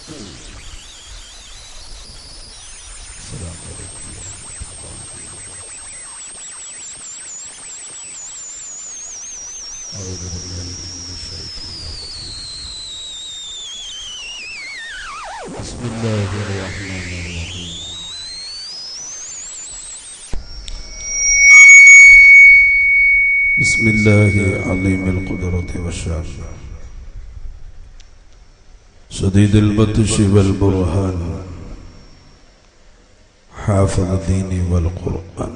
بسم الله الرحمن الرحيم. بسم الله عظيم القدرة والشان شديد البطش والبرهان حافظ الدين والقرآن.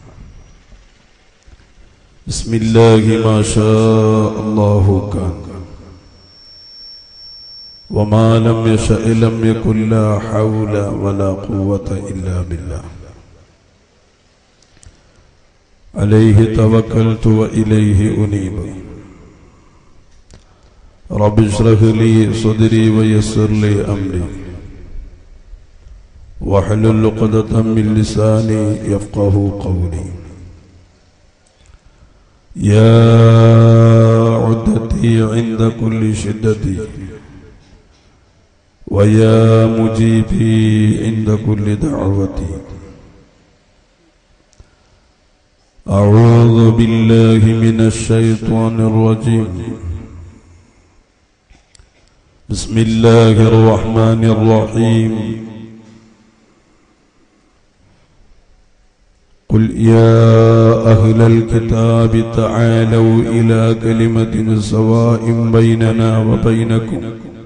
بسم الله ما شاء الله كان وما لم يشأ لم يكن لا حول ولا قوة إلا بالله. عليه توكلت وإليه أنيب. رب اشرح لي صدري ويسر لي أمري واحلل عقدة من لساني يفقه قولي. يا عدتي عند كل شدتي ويا مجيبي عند كل دعوتي. أعوذ بالله من الشيطان الرجيم. بسم الله الرحمن الرحيم. قل يا أهل الكتاب تعالوا إلى كلمة سواء بيننا وبينكم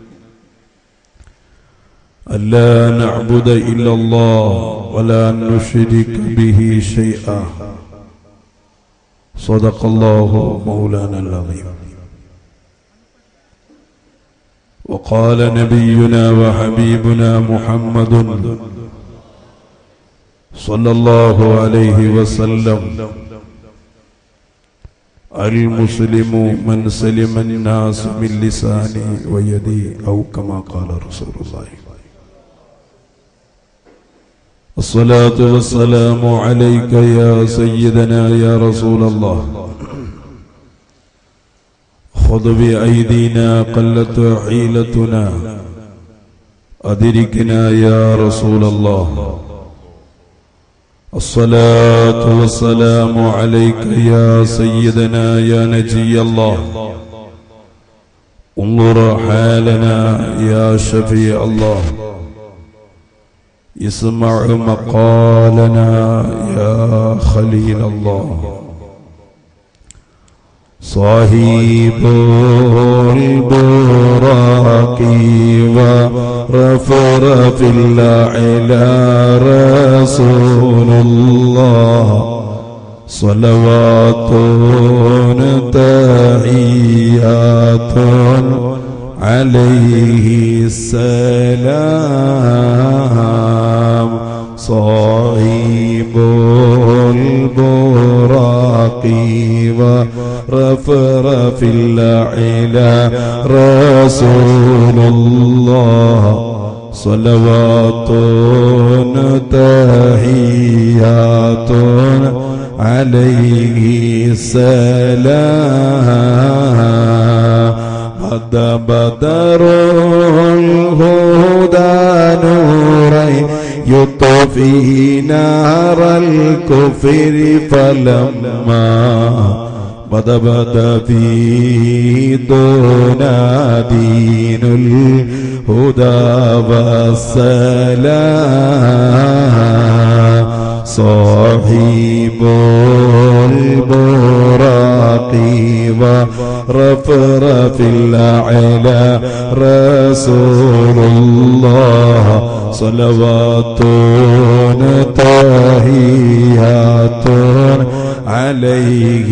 ألا نعبد إلا الله ولا نشرك به شيئا. صدق الله مولانا العظيم. وقال نبينا وحبيبنا محمد صلى الله عليه وسلم: المسلم من سلم الناس من لسانه ويده، أو كما قال رسول الله. الصلاة والسلام عليك يا سيدنا يا رسول الله. خذ بأيدينا قلت حيلتنا أدركنا يا رسول الله. الصلاة والسلام عليك يا سيدنا يا نجي الله. انظر حالنا يا شفيع الله. اسمع مقالنا يا خليل الله. صاحب البراق ورفرف الأعلى رسول الله. صلوات تحيات عليه السلام. صاحب البراق ورفرف الأعلى رسول الله. صلوات تحيات عليه السلام. بدر الهدى نورا يطفي نار الكفر فلما بدا في دون دين الهدى والسلام. صاحب البراق ورفرف الأعلى رسول الله. صلوات تحيات عليه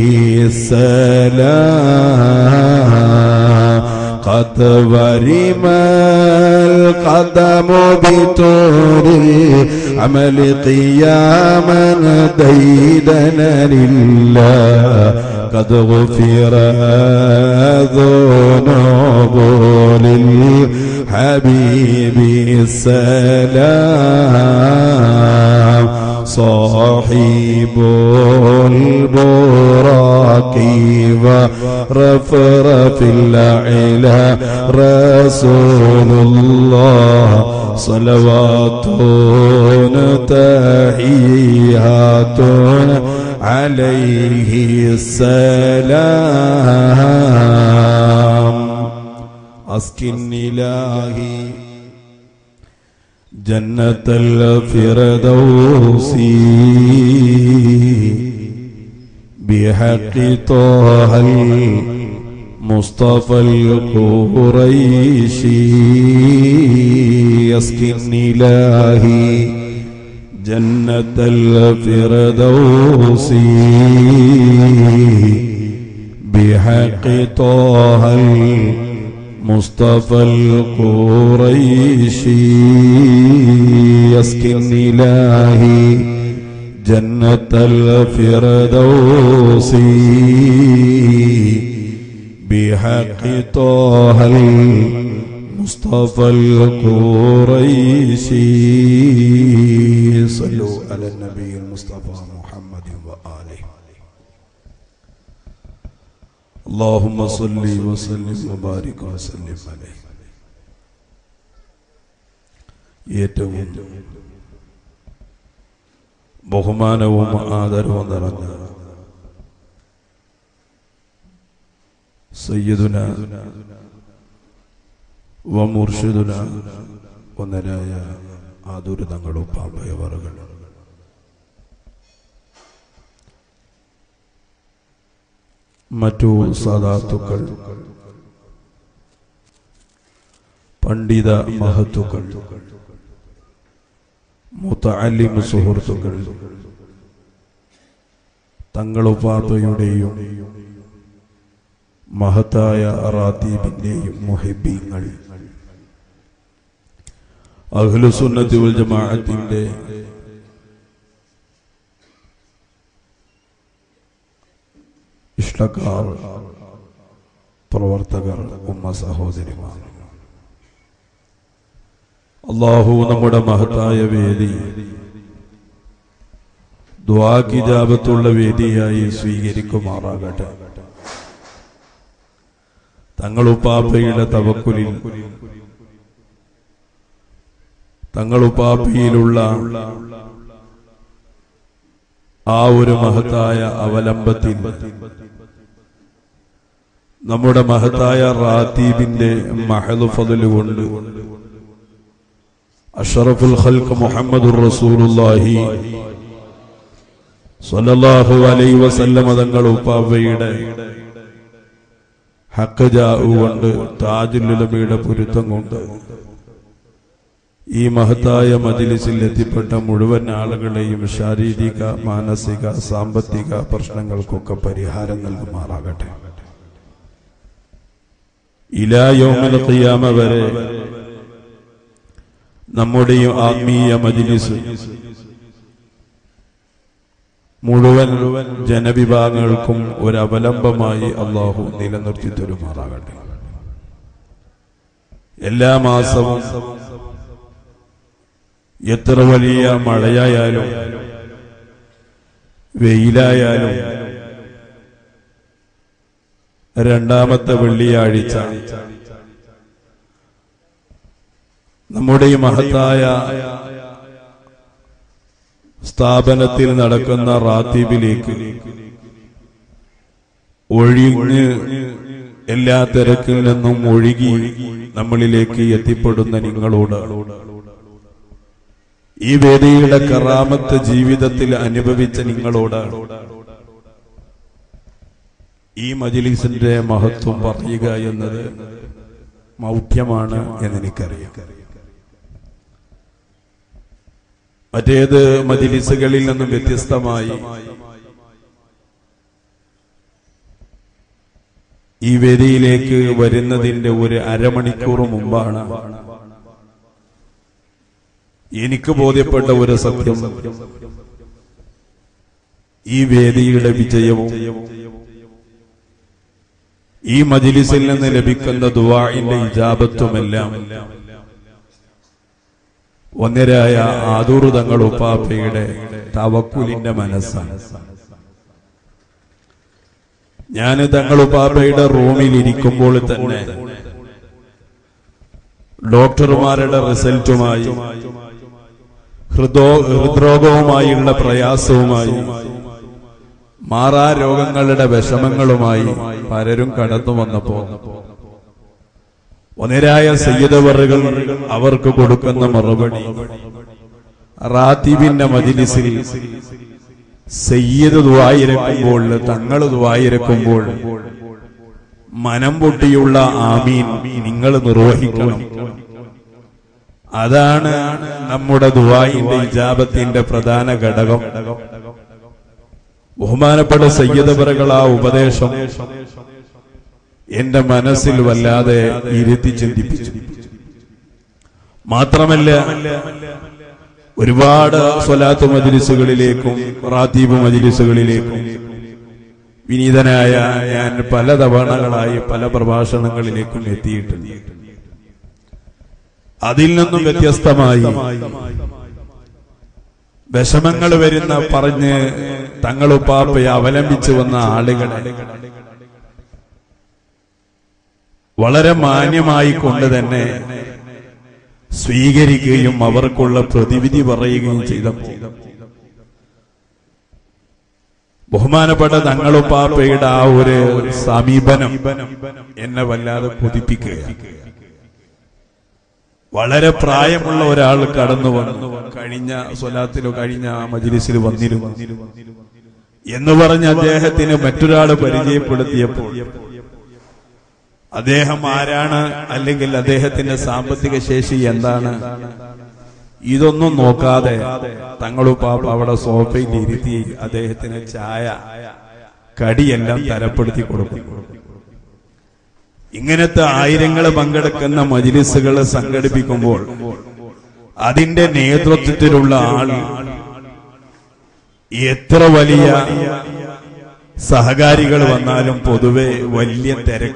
السلام. قد ورم القدم بطول العمل قياما ديدنا لله. قد غفر ذنوب للحبيب السلام. صاحب البراق ورفرف العلا رسول الله صلوات تحيات عليه السلام أسكن إلهي جنة الفردوس بحق طه المصطفى القريشي يسكن إلهي جنة الفردوس بحق طه المصطفى القريشي يسكن إلهي جنة الفردوس بحق طه المصطفى القريشي صلوا على النبي المصطفى محمد وآله اللهم صل وسلم وبارك وسلم عليه. ഏറ്റവും ബഹുമാനവും ആദരവും നിറഞ്ഞ സയ്യിദുന വമുർഷിദുന ഒന്നരായ ആദുരിതങ്ങളും പാപയവറുകൾ മറ്റു സാദാത്തുക്കൾ പണ്ഡിത മഹത്തുക്കൾ മുതഅല്ലിം സുഹൃത്തുക്കൾ തങ്ങളുപാപ്പയുടെയും മഹത്തായ റാത്തീബിന്റെയും മുഹിബ്ബീങ്ങൾ അഹ്ലുസുന്നത്തി വൽ ജമാഅത്തിന്റെ ഇഷ്ടക്കാർ പ്രവർത്തകർ ഉമ്മ സഹോദരിമാർ അല്ലാഹു നമ്മുടെ മഹത്തായ വേദി ദുആക്ക് ഇജാബത്തുള്ള വേദിയായി സ്വീകരിക്കുമാറാകട്ടെ. തങ്ങളുപ്പാപ്പയുടെ തവക്കുലിൽ തങ്ങളുപ്പാപ്പയിലുള്ള ആ ഒരു മഹത്തായ അവലംബത്തിൽ നമ്മുടെ മഹത്തായ റാത്തീബിന്റെ മഹദ് ഫദ്ല് കൊണ്ട് അഷ്റഫുൽ ഖൽഖ് മുഹമ്മദുർ റസൂലുള്ളാഹി സ്വല്ലല്ലാഹു അലൈഹി വസല്ലം തങ്ങളുപ്പാപ്പയുടെ ഹഖ് ജാഉ കൊണ്ട് താജുൽ ഉലമയുടെ പൊരുത്തം കൊണ്ട് ഈ മഹത്തായ മജ്ലിസിൽ എത്തിപ്പെട്ട മുഴുവൻ ആളുകളെയും ശാരീരിക മാനസിക സാമ്പത്തിക പ്രശ്നങ്ങൾക്കൊക്കെ പരിഹാരം നൽകുമാറാകട്ടെ. ഇലാ യൗമിൽ ഖിയാമ വരെ നമ്മുടെ ആത്മീയ മജ്ലിസ് മുഴുവൻ ജനവിഭാഗങ്ങൾക്കും ഒരു അവലംബമായി അല്ലാഹു നിലനിർത്തി തരുമാറാകട്ടെ. എല്ലാ മാസവും എത്ര വലിയ മഴയായാലും വെയിലായാലും രണ്ടാമത്തെ വെള്ളിയാഴ്ച നമ്മുടെ ഈ മഹത്തായ സ്ഥാപനത്തിൽ നടക്കുന്ന റാത്തീബിലേക്ക് ഒഴിഞ്ഞ് എല്ലാ തിരക്കിൽ നിന്നും ഒഴുകി നമ്മളിലേക്ക് എത്തിപ്പെടുന്ന നിങ്ങളോട് ഈ വേദിയുടെ കറാമത്ത് ജീവിതത്തിൽ അനുഭവിച്ച നിങ്ങളോട് ഈ മജ്ലിസിന്റെ മഹത്വം പറയുക എന്നത് മൗഢ്യമാണ് എന്നെനിക്കറിയാം. മറ്റേത് മജ്ലിസുകളിൽ നിന്നും വ്യത്യസ്തമായി ഈ വേദിയിലേക്ക് വരുന്നതിന്റെ ഒരു അരമണിക്കൂർ മുമ്പാണ് എനിക്ക് ബോധ്യപ്പെട്ട ഒരു സത്യം. ഈ വേദിയുടെ വിജയവും ഈ മജ്ലിസിൽ നിന്ന് ലഭിക്കുന്ന ദുആഇന്റെ ഇജാബത്തുമെല്ലാം ഒന്നരായ ആദൂർ തങ്ങൾ ഉപ്പാപ്പയുടെ തവക്കുലിന്റെ മനസ്സാണ്. ഞാൻ തങ്ങളുപ്പാപ്പയുടെ റൂമിൽ ഇരിക്കുമ്പോൾ തന്നെ ഡോക്ടർമാരുടെ റിസൾട്ടുമായി ഹൃദ്രോഗവുമായുള്ള പ്രയാസവുമായി മാറാ രോഗങ്ങളുടെ വിഷമങ്ങളുമായി പലരും കടന്നു വന്നപ്പോ ഒന്നരായ സയ്യിദവറുകൾ അവർക്ക് കൊടുക്കുന്ന മറുപടി റാത്തീബിന്റെ മജ്ലിസിൽ സയ്യിദ് ദുആയിരക്കുമ്പോൾ തങ്ങൾ ദുആയിരക്കുമ്പോൾ മനം പൊട്ടിയുള്ള ആമീൻ നിങ്ങൾ നിർവഹിക്കണം. അതാണ് നമ്മുടെ ദുആഇന്റെ ഇജാബത്തിന്റെ പ്രധാന ഘടകം. ബഹുമാനപ്പെട്ട സയ്യിദവറുകൾ ആ ഉപദേശം എന്റെ മനസ്സിൽ വല്ലാതെ ഇരുത്തി ചിന്തിപ്പിച്ചു. മാത്രമല്ല ഒരുപാട് സ്വലാത്ത് മജ്ലിസുകളിലേക്കും റാത്തീബ് മജ്ലിസുകളിലേക്കും വിനീതനായ ഞാൻ പല തവണകളായി പല പ്രഭാഷണങ്ങളിലേക്കും എത്തിയിട്ടുണ്ട്. അതിൽ നിന്നും വ്യത്യസ്തമായി വിഷമങ്ങൾ വരുന്ന പറഞ്ഞ് തങ്ങളുപ്പാപ്പയെ അവലംബിച്ചു വന്ന ആളുകളെ വളരെ മാന്യമായി കൊണ്ട് തന്നെ സ്വീകരിക്കുകയും അവർക്കുള്ള പ്രതിവിധി പറയുകയും ചെയ്തപ്പോൾ ബഹുമാനപ്പെട്ട തങ്ങളുപ്പാപ്പയുടെ ആ ഒരു സമീപനം എന്നെ വല്ലാതെ കൊതിപ്പിക്കുകയാണ്. വളരെ പ്രായമുള്ള ഒരാൾ കടന്നു വന്നു, കഴിഞ്ഞ സ്വലാത്തിലോ കഴിഞ്ഞ മജ്ലിസിൽ വന്നിരുന്നു എന്ന് പറഞ്ഞ് അദ്ദേഹത്തിന് മറ്റൊരാള് പരിചയപ്പെടുത്തിയപ്പോൾ അദ്ദേഹം ആരാണ്, അല്ലെങ്കിൽ അദ്ദേഹത്തിന്റെ സാമ്പത്തിക ശേഷി എന്താണ്, ഇതൊന്നും നോക്കാതെ തങ്ങളുപ്പാപ്പ അവിടെ സോഫയിൽ ഇരുത്തി അദ്ദേഹത്തിന് ചായ കടിയെല്ലാം തരപ്പെടുത്തി കൊടുക്കും. ഇങ്ങനത്തെ ആയിരങ്ങൾ പങ്കെടുക്കുന്ന മജ്ലിസുകൾ സംഘടിപ്പിക്കുമ്പോൾ അതിന്റെ നേതൃത്വത്തിലുള്ള ആൾ എത്ര വലിയ സഹകാരികൾ വന്നാലും പൊതുവെ വലിയ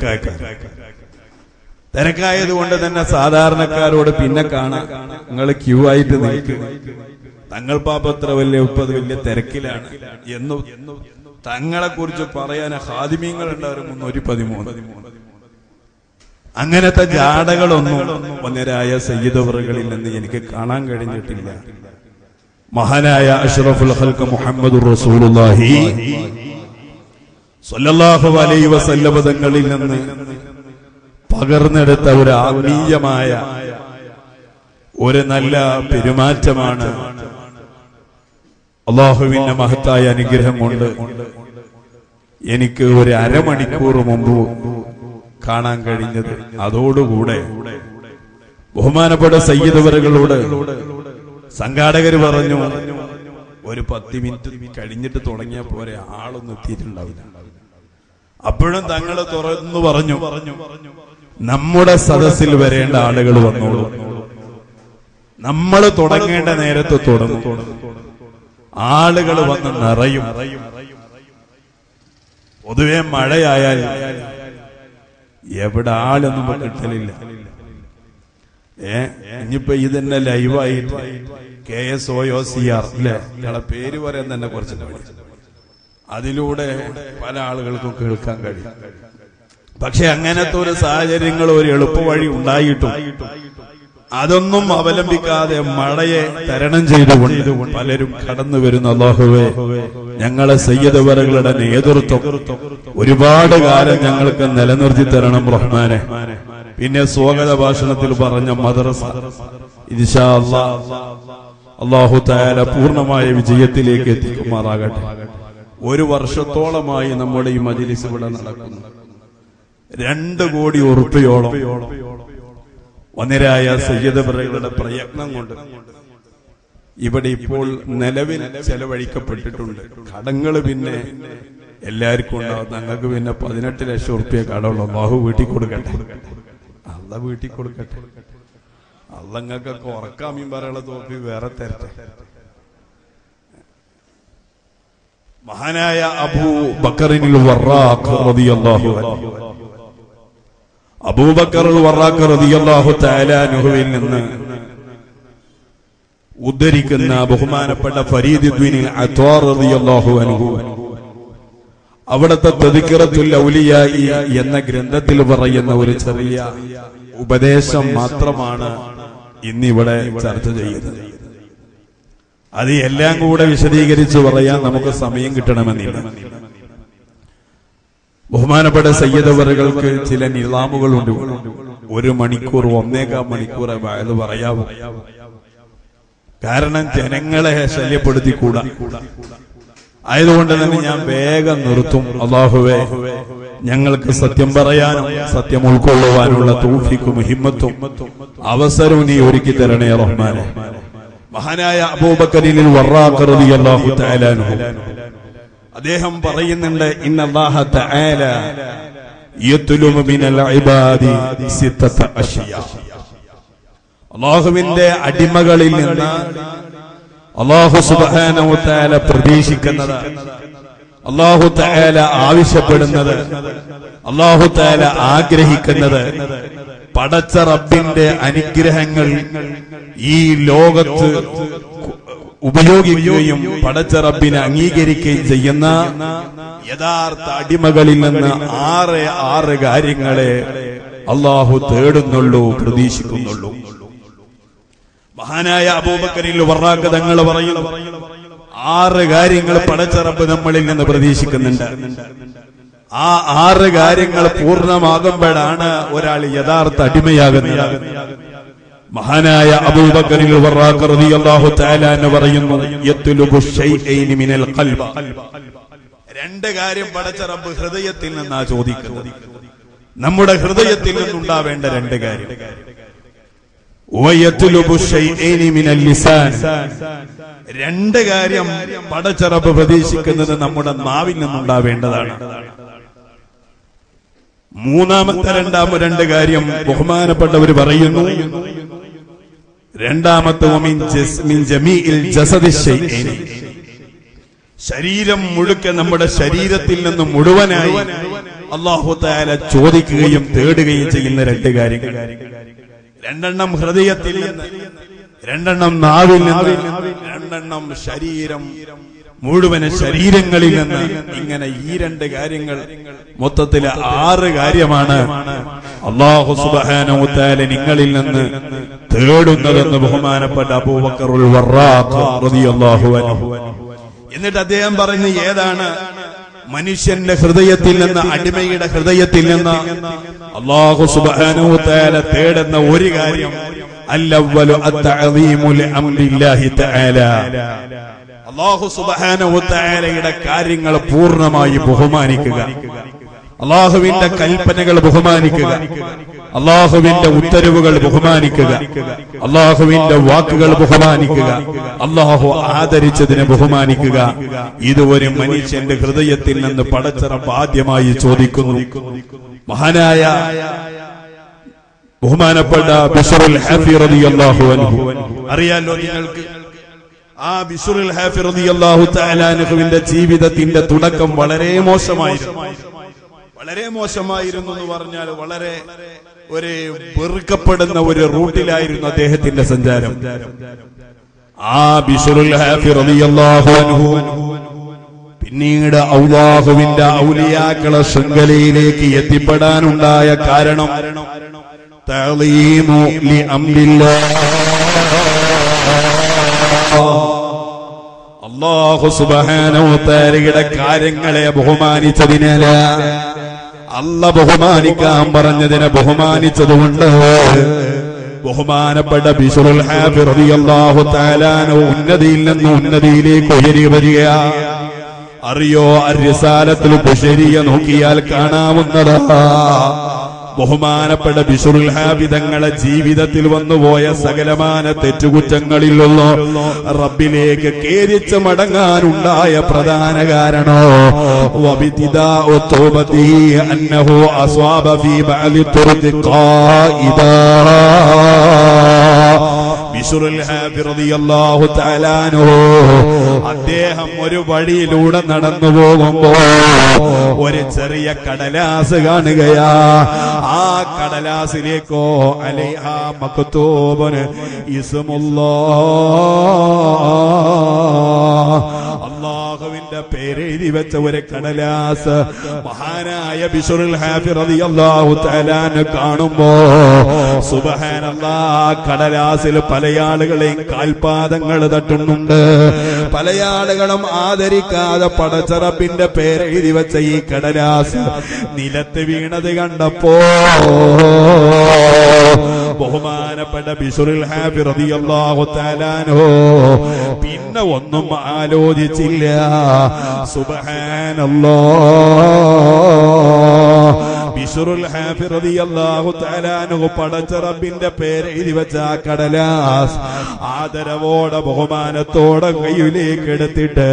തിരക്കായതുകൊണ്ട് തന്നെ സാധാരണക്കാരോട് പിന്നെ കാണാം നിങ്ങൾ ക്യൂ ആയിട്ട് നിൽക്കുക, തങ്ങൾ പാപ്പത്ര വലിയ വലിയ തിരക്കിലാണ് എന്ന് തങ്ങളെ കുറിച്ച് പറയാൻ ഹാദിമീങ്ങൾ ഉണ്ടാവും 113. അങ്ങനത്തെ ജാടകളൊന്നും ഒന്നരായ സയ്യിദവറുകളിൽ നിന്ന് എനിക്ക് കാണാൻ കഴിഞ്ഞിട്ടില്ല. മഹാനായ അഷ്റഫുൽ ഖൽഖ് മുഹമ്മദുർ റസൂലുള്ളാഹി സ്വല്ലല്ലാഹു അലൈഹി വസല്ലം തങ്ങളിൽ നിന്ന് പകർന്നെടുത്ത ഒരു ആത്മീയമായ ഒരു നല്ല പെരുമാറ്റമാണ് അല്ലാഹുവിന്റെ മഹത്തായ അനുഗ്രഹം കൊണ്ട് എനിക്ക് ഒരു അരമണിക്കൂർ മുമ്പ് കാണാൻ കഴിഞ്ഞത്. അതോടുകൂടെ ബഹുമാനപ്പെട്ട സയ്യിദവറുകളോട് സംഘാടകര് പറഞ്ഞു ഒരു 10 മിനിറ്റ് കഴിഞ്ഞിട്ട് തുടങ്ങിയ പോലെ ആളൊന്നും എത്തിയിട്ടുണ്ടാവില്ല. അപ്പോഴും തങ്ങൾ തുറന്നു പറഞ്ഞു നമ്മുടെ സദസ്സിൽ വരേണ്ട ആളുകൾ വന്നോളൂ, നമ്മൾ തുടങ്ങേണ്ട നേരത്ത് തുടങ്ങും, ആളുകൾ വന്ന് നിറയും. പൊതുവെ മഴയായാൽ എവിടെ ആളൊന്നും കിട്ടലില്ല. ഇനിയിപ്പോ ഇതന്നെ ലൈവായിട്ട് KSOCR അല്ലെ ഇയാളെ പേര് പറയാൻ തന്നെ കുറച്ച് അതിലൂടെ പല ആളുകൾക്കും കേൾക്കാൻ കഴിയും. പക്ഷെ അങ്ങനത്തെ ഒരു സാഹചര്യങ്ങൾ ഒരു എളുപ്പവഴി ഉണ്ടായിട്ടും അതൊന്നും അവലംബിക്കാതെ മഴയെ തരണം ചെയ്തുകൊണ്ട് പലരും കടന്നു വരുന്ന അല്ലാഹുവേ ഞങ്ങളെ സയ്യിദവറുകളുടെ നേതൃത്വം ഒരുപാട് കാലം ഞങ്ങൾക്ക് നിലനിർത്തി തരണം റഹ്മാനെ. പിന്നെ സ്വാഗത ഭാഷണത്തിൽ പറഞ്ഞ മദ്രസ ഇൻഷാ അല്ലാഹ് അല്ലാഹു തആല പൂർണ്ണമായ വിജയത്തിലേക്ക് എത്തിക്കുമാറാകട്ടെ. 1 വർഷത്തോളമായി നമ്മുടെ ഈ മജ്ലിസ് ഇവിടെ നടക്കുന്നു. 2 കോടി ഉറുപ്പിയോളം ഒന്നരായ സയ്യിദവറുകളുടെ പ്രയത്നം കൊണ്ട് ഇവിടെ ഇപ്പോൾ നിലവിൽ ചെലവഴിക്കപ്പെട്ടിട്ടുണ്ട്. കടങ്ങൾ പിന്നെ എല്ലാവർക്കും ഉണ്ടാവും. ഞങ്ങൾക്ക് പിന്നെ 18 ലക്ഷം ഉറുപ്പിയ കടമുള്ള അല്ലാഹു വീട്ടിൽ കൊടുക്കട്ടെ, അല്ല വീട്ടിൽ കൊടുക്കട്ടെ. അല്ല നിങ്ങൾക്കൊക്കെ ഉറക്കാമീൻ പറയാനുള്ള തോപ്പി വേറെ തരട്ടെ. മഹാനായ അബൂബക്കറിൽ വറാഖ് റളിയല്ലാഹു അൻഹു, അബൂബക്കർ വറാഖ് റളിയല്ലാഹു തആല അൻഹുവിൽ നിന്ന് ഉദ്ധരിക്കുന്ന ബഹുമാനപ്പെട്ട ഫരീദ് ഇബ്നു അത്വാർ റളിയല്ലാഹു അൻഹു അവിടുത്തെ തദ്കിറത്തുൽ ഔലിയാഇ എന്ന ഗ്രന്ഥത്തിൽ പറയുന്ന ഒരു ചെറിയ ഉപദേശം മാത്രമാണ് ഇന്നിവിടെ ചർച്ച ചെയ്യുന്നത്. അത് എല്ലാം കൂടെ വിശദീകരിച്ച് പറയാൻ നമുക്ക് സമയം കിട്ടണമെന്നില്ല. ബഹുമാനപ്പെട്ട സയ്യിദ് അവറുകൾക്ക് ചില നിലാമുകളുണ്ട്. 1 മണിക്കൂർ 1.25 മണിക്കൂർ വഅദ് പറയാവൂ. കാരണം ജനങ്ങളെ ശല്യപ്പെടുത്തിക്കൂടാ. ആയതുകൊണ്ട് തന്നെ ഞാൻ വേഗം നിർത്തും. അല്ലാഹുവേ, ഞങ്ങൾക്ക് സത്യം പറയാനും സത്യം ഉൾക്കൊള്ളുവാനുള്ള തൗഫീഖും ഹിമ്മത്തും അവസരവും നീ ഒരുക്കി തരണേ റഹ്മാനെ. മഹാനായ അബൂബക്കറിൽ വറാഖ് റളിയല്ലാഹു തആല അൻഹു അദ്ദേഹം പറയുന്നുണ്ട്, ഇന്നല്ലാഹ തആല യത്ലുബു മിനൽ ഇബാദി സിത്തത അഷ്യാ. അല്ലാഹുവിന്റെ അടിമകളിൽ നിന്ന് അല്ലാഹു സുബ്ഹാനഹു വ തആല പ്രതീക്ഷിക്കുന്നത്, അല്ലാഹു തആല ആവശ്യപ്പെടുന്നത്, അല്ലാഹു തആല ആഗ്രഹിക്കുന്നത് പടച്ച റബ്ബിന്റെ അനുഗ്രഹങ്ങൾ ഈ ലോകത്ത് ഉപയോഗിക്കുകയും പടച്ച റബ്ബിനെ അംഗീകരിക്കുകയും ചെയ്യുന്ന യഥാർത്ഥ അടിമകളിൽ നിന്ന് 6 കാര്യങ്ങളെ അല്ലാഹു തേടുന്നുള്ളൂ, പ്രതീക്ഷിക്കുന്നുള്ളൂ. മഹാനായ അബൂബക്കറിൽ വറാഖ് തങ്ങൾ പറയുന്നു, 6 കാര്യങ്ങൾ പടച്ച റബ്ബ് നമ്മളിൽ നിന്ന് പ്രതീക്ഷിക്കുന്നുണ്ട്. ആ 6 കാര്യങ്ങൾ പൂർണ്ണമാകുമ്പോഴാണ് ഒരാൾ യഥാർത്ഥ അടിമയാകുന്നത്. മഹാനായ അബൂബക്കറിൽ വറാഖ് റളിയല്ലാഹു തആല അൻഹു പറയുന്നു, യത്ലുബു ശൈഅൈനി മിനൽ ഖൽബ്. 2 കാര്യം പടച്ച റബ്ബ് ഹൃദയത്തിൽ നിന്നാ ചോദിക്കുന്നത്. നമ്മുടെ ഹൃദയത്തിൽ നിന്നുണ്ടാവേണ്ട 2 കാര്യം. വയത്ലുബു ശൈഅൈനി മിനൽ ലിസാൻ. 2 കാര്യം പടച്ച റബ്ബ് പ്രതീക്ഷിക്കുന്നത് നമ്മുടെ നാവിൽ നിന്നുണ്ടാവേണ്ടതാണ്. മൂന്നാമത്തെ 2 കാര്യം ബഹുമാനപ്പെട്ടവർ പറയുന്നു, രണ്ടാമത്തെ മിൻ ജമീഇൽ ജസദി ശൈഅൈനി. ശരീരം മുഴുക്കെ നമ്മുടെ ശരീരത്തിൽ നിന്ന് മുഴുവനായി അല്ലാഹു തആല ചോദിക്കുകയും തേടുകയും ചെയ്യുന്ന 2 കാര്യങ്ങൾ. 2 ഹൃദയത്തിൽ നിന്ന്, 2 നാവിൽ നിന്ന്, 2 ശരീരം മുഴുവന് ശരീരങ്ങളിൽ നിന്ന്. ഇങ്ങനെ ഈ 2 കാര്യങ്ങൾ മൊത്തത്തിൽ 6 കാര്യമാണ് അല്ലാഹു സുബ്ഹാനഹു വ തആല നിങ്ങളിൽ നിന്ന് തേടുന്നതെന്ന് ബഹുമാനപ്പെട്ട അബൂബക്കറുൽ വറാഖ് റളിയല്ലാഹു അൻഹു. എന്നിട്ട് അദ്ദേഹം പറഞ്ഞു, ഏതാണ് മനുഷ്യന്റെ ഹൃദയത്തിൽ നിന്ന്, അടിമയുടെ ഹൃദയത്തിൽ നിന്ന് അല്ലാഹു സുബ്ഹാനഹു വ തആല തേടുന്ന ഒരു കാര്യം? അൽ-അവ്വലു അത്ത്-തഅദീമു ലിഅംരില്ലാഹി തആല. അല്ലാഹു സുബ്ഹാനഹു വ തആലയുടെ കാര്യങ്ങൾ പൂർണ്ണമായി ബഹുമാനിക്കുക, അല്ലാഹുവിന്റെ കൽപ്പനകൾ ബഹുമാനിക്കുക, അല്ലാഹുവിന്റെ ഉത്തരവുകൾ ബഹുമാനിക്കുക, അല്ലാഹുവിന്റെ വാക്കുകൾ ബഹുമാനിക്കുക, അല്ലാഹു ആദരിച്ചതിനെ ബഹുമാനിക്കുക. ഇത് ഒരു മനുഷ്യന്റെ ഹൃദയത്തിൽ നിന്ന് പടച്ച റബ്ബ് ആദ്യമായി ചോദിക്കുന്നു. മഹാനായ ബഹുമാനപ്പെട്ട ബിശ്റുൽ ഹാഫി റളിയല്ലാഹു അൻഹു അറിയാലോ നിങ്ങൾക്ക്. ആ ബിശ്റുൽ ഹാഫി റളിയല്ലാഹു തആല അൻഹുവിന്റെ ജീവിതത്തിന്റെ തുടക്കം വളരെ മോശമായിരുന്നു. വളരെ മോശമായിരുന്നു എന്ന് പറഞ്ഞാൽ വളരെ ഒരു വെറുക്കപ്പെടുന്ന ഒരു റൂട്ടിലായിരുന്നു അദ്ദേഹത്തിന്റെ സഞ്ചാരം. ആ ബിശ്റുൽ ഹാഫി റളിയല്ലാഹു അൻഹു പിന്നീട് അല്ലാഹുവിന്റെ ഔലിയാക്കളെ ശൃംഖലയിലേക്ക് എത്തിപ്പെടാനുണ്ടായ കാരണം തഅദീമു ലിഅംരില്ലാഹ്. അല്ലാഹു സുബ്ഹാനഹു വ തആലയുടെ കാര്യങ്ങളെ ബഹുമാനിച്ചതിനല്ല, അല്ലാഹ് ബഹുമാനിക്കാൻ പറഞ്ഞതിനെ ബഹുമാനിച്ചതുകൊണ്ട് ബഹുമാനപ്പെട്ട ബിശ്റുൽ ഹാഫി റളിയല്ലാഹു തആല ഉന്നതിയിൽ നിന്ന് ഉന്നതിയിലേക്ക് ഉയരി വരിക. അറിയോ, അർ-റിസാലത്തുൽ ബുശരിയ നോക്കിയാൽ കാണാവുന്നതാ. ബഹുമാനപ്പെട്ട ബിശ്റുൽ ഹാഫി തങ്ങളെ ജീവിതത്തിൽ വന്നുപോയ സകലമാന തെറ്റുകുറ്റങ്ങളിലുള്ള റബ്ബിലേക്ക് കേരിച്ച് മടങ്ങാനുണ്ടായ പ്രധാന കാരണോ വബിതിദാഉ തൗബതി അന്നഹു അസ്വാബ ഫീ ബഅദി തുർഖി ഖായിദാ. ബിശ്റുൽ ഹാഫി റളിയല്ലാഹു തആല അൻഹു അദ്ദേഹം ഒരു വഴിയിലൂടെ നടന്നു പോകുമ്പോ ഒരു ചെറിയ കടലാസ് കാണുകയാ. ആ കടലാസിലേക്കോ അലൈഹാ മക്തൂബുൻ ഇസ്മുല്ലാഹ്, അല്ലാഹുവിന്റെ പേരെഴുതി വെച്ച ഒരു കടലാസ് മഹാനായ ബിശ്റുൽ ഹാഫി റളിയല്ലാഹു തആല കാണുമ്പോ സുബ്ഹാനല്ലാഹ്, കടലാസിൽ പല ആളുകളെയും കാൽപാദങ്ങൾ തട്ടുന്നുണ്ട്. പല ആളുകളും ആദരിക്കാതെ പടച്ച റബ്ബിന്റെ പേരെഴുതി വെച്ച ഈ കടലാസ് നിലത്ത് വീണത് കണ്ടപ്പോ ബഹുമാനപ്പെട്ട ബിശ്റുൽ ഹാഫി റളിയല്ലാഹു തആല പിന്നെ ഒന്നും ആലോചിച്ചില്ല. സുബ്ഹാനല്ലാഹ്, ബിശ്റുൽ ഹാഫി റളിയല്ലാഹു തആല പടച്ച റബ്ബിന്റെ പേര് എഴുതി വെച്ച ആ കടലാസ് ആദരവോടെ ബഹുമാനത്തോടെ കയ്യിലേക്ക് എടുത്തിട്ട്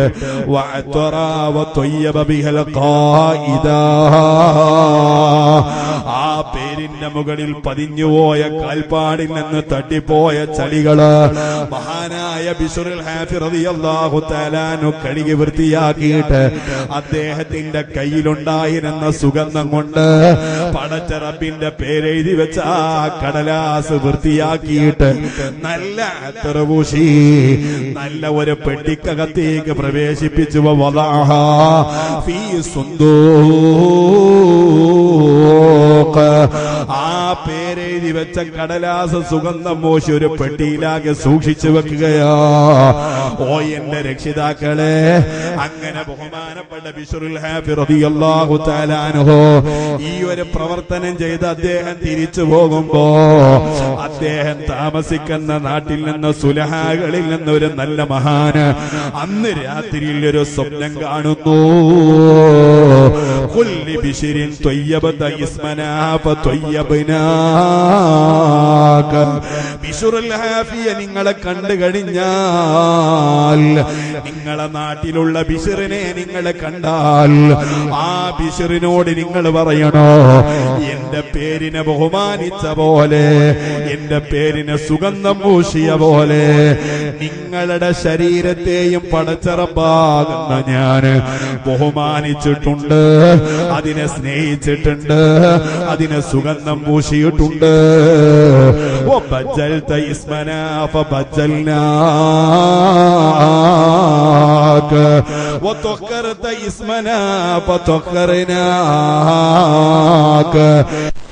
ആ പേരിന്റെ മുകളിൽ പതിഞ്ഞുപോയ കാൽപ്പാടിൽ നിന്ന് തട്ടിപ്പോയ ചളികള് മഹാനായ ബിശ്റുൽ ഹാഫി റളിയല്ലാഹു തആല കഴുകി വൃത്തിയാക്കിയിട്ട് അദ്ദേഹത്തിന്റെ കയ്യിലുണ്ടായിരുന്ന സുഗന്ധം കൊണ്ട് പടച്ച റബ്ബിന്റെ പേരെഴുതി വെച്ച ആ കടലാസ് വൃത്തിയാക്കിയിട്ട് നല്ല അത്തറപൂശി നല്ല ഒരു പെട്ടിക്കകത്തേക്ക് പ്രവേശിപ്പിച്ചു. ഫീ സുന്ദൂഖ്, ആ പേരെഴുതി വെച്ച കടലാസ് സുഗന്ധം മോശി ഒരു പെട്ടിയിലാകെ സൂക്ഷിച്ചു വെക്കുകയോ. ഓ എന്റെ രക്ഷിതാക്കളെ, അങ്ങനെ ബഹുമാനപ്പെട്ട ബിശ്റുൽ ഹാഫി റളിയല്ലാഹു തആല അൻഹു ഈ ഒരു പ്രവർത്തനം ചെയ്ത് അദ്ദേഹം തിരിച്ചു പോകുമ്പോ അദ്ദേഹം താമസിക്കുന്ന നാട്ടിൽ നിന്ന് സുലഹാകളിൽ നിന്ന് ഒരു നല്ല മഹാന് അന്ന് രാത്രിയിൽ ഒരു സ്വപ്നം കാണുന്നു. കുല്ലി ബിശ്രിൻ ത്വയ്യബത ഇസ്മനാ ഫത്വയ്യബ്നാക, ബിശ്റുൽ ഹാഫിയെ നിങ്ങളെ കണ്ടു കഴിഞ്ഞാൽ, നിങ്ങളെ നാട്ടിലുള്ള ബിശ്റിനെ നിങ്ങളെ കണ്ടാൽ ആ ബിശ്റിനോട് നിങ്ങൾ പറയണോ, എന്റെ പേരിനെ ബഹുമാനിച്ച പോലെ, എന്റെ പേരിനെ സുഗന്ധം പൂശിയ പോലെ നിങ്ങളുടെ ശരീരത്തെയും പടച്ചറപ്പാകുന്ന ഞാൻ ബഹുമാനിച്ചിട്ടുണ്ട്, അതിനെ സ്നേഹിച്ചിട്ടുണ്ട്, അതിനെ സുഗന്ധം പൂശിയിട്ടുണ്ട്. وبجلت اسمنا فبجلناك وطهرت اسمنا فطهرناك.